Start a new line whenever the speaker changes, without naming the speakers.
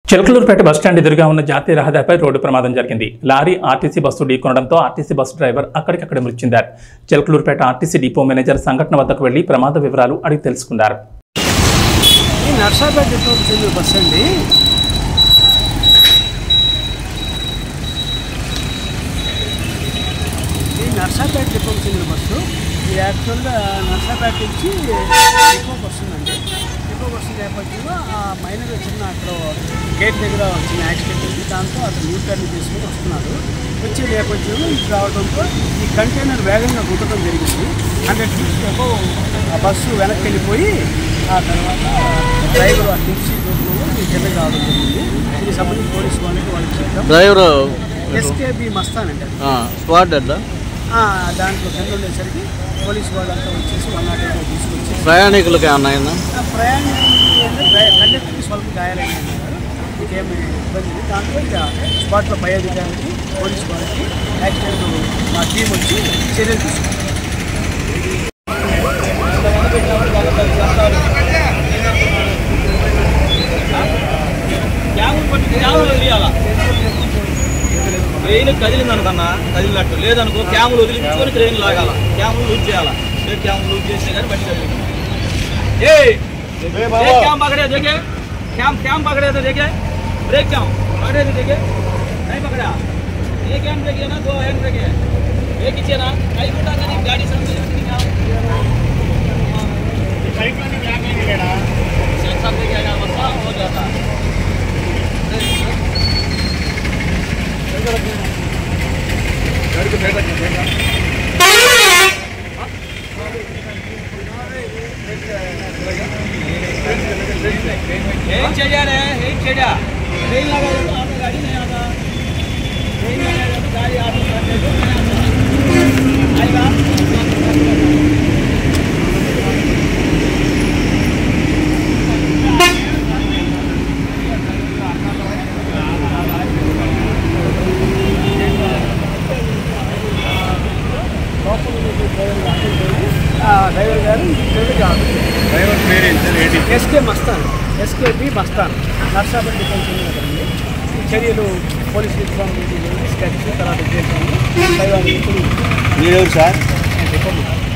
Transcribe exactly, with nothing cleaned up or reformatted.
Chilakaluripet bus stand ఎదురుగా ఉన్న జాతీయ రహదారిపై రోడ్డు ప్రమాదం జరిగింది. లారీ ఆర్టీసీ బస్సు ఢీకొనడంతో ఆర్టీసీ బస్సు డ్రైవర్ అక్కడికక్కడ మృతి చెందారు. చిలకలూరుపేట ఆర్టీసీ డిపో మేనేజర్ సంఘటన వద్దకు వెళ్లి ప్రమాద వివరాలు అడిగి తెలుసుకున్నారు.
ఈ నర్సాపేట డిపోకి చెందిన బస్సు అండి. ఈ నర్సాపేట డిపోకి చెందిన బస్సు ఇది యాక్చువల్గా నర్సాపేట నుంచి డిపోకి వస్తుందండి. డిపోకి వస్తున్న నేపథ్యంలో ఆ మైనర్ చిన్న అక్కడ గేట్ దగ్గర చిన్న యాక్సిడెంట్ ఉంది. దాంతో అతను న్యూ టర్న్ తీసుకుని వస్తున్నారు. వచ్చే నేపథ్యంలో ఇటు రావడంతో ఈ కంటైనర్ వేగంగా గుద్దడం జరిగింది. హండ్రెడ్ ఫీట్ ఆ బస్సు వెనక్కి వెళ్ళిపోయి ఆ తర్వాత డ్రైవర్ ఆ టిప్సీ రోడ్లో కిందకి రావడం జరిగింది. దీనికి సంబంధించి పోలీసు వాళ్ళకి వాళ్ళకి చెప్తాం.
డ్రైవర్
ఎస్కేబి మస్తాన్ అండి
స్పాట్ అడ్డా
దాంట్లో కింద ఉండేసరికి పోలీసు వాళ్ళంతా వచ్చేసి వన్ నాట్ ఎయిట్ తీసుకొచ్చి
ప్రయాణికులకి ఏమన్నా
ప్రయాణికులు కండక్టర్కి స్వల్ప గాయాలైన ఇంకేమి ఇబ్బంది లేదు. దాంట్లో ఇక స్పాట్లో పై అధికారికి పోలీసు వాళ్ళకి యాక్సిడెంట్ మా టీం వచ్చి చర్యలు తీసుకుంటారు.
ట్రైన్ కదిలిందనుకన్నా కదిలినట్టు లేదనుకో క్యాములు వదిలించుకొని ట్రైన్ లాగాల క్యాములు లూజ్ చేయాలా క్యాములు లూజ్ చేసినా కానీ బండి కదిలింది. क्या पकड़े देखे क्या क्या पकड़े थे देखे ब्रेक क्या पकड़े थे देखे नहीं पकड़ा एक हैंड ब्रेक है ना दो हैंड ब्रेक है एक ही ना कई घंटा नहीं गाड़ी समझ नहीं क्या बाइक में क्या करेंगे बेटा सेंसर पे क्या मसला हो जाता गाड़ी को बैठ रखिएगा एक चढ़ा रहे एक चढ़ा ट्रेन लगा तो आपका गाड़ी नहीं आता ट्रेन लगा तो गाड़ी आती आएगा డ్రైవర్ గారు డ్రైవర్ పేరు ఎస్కే మస్తాన్ ఎస్కేబి మస్తాన్ నర్సాపేట డిపోకి చెందిన కదండి. ఈ చర్యలు పోలీసు డిపార్ట్మెంట్ స్కెచ్ తర్వాత చేసాము.
మీరెవరు సార్?
డిపో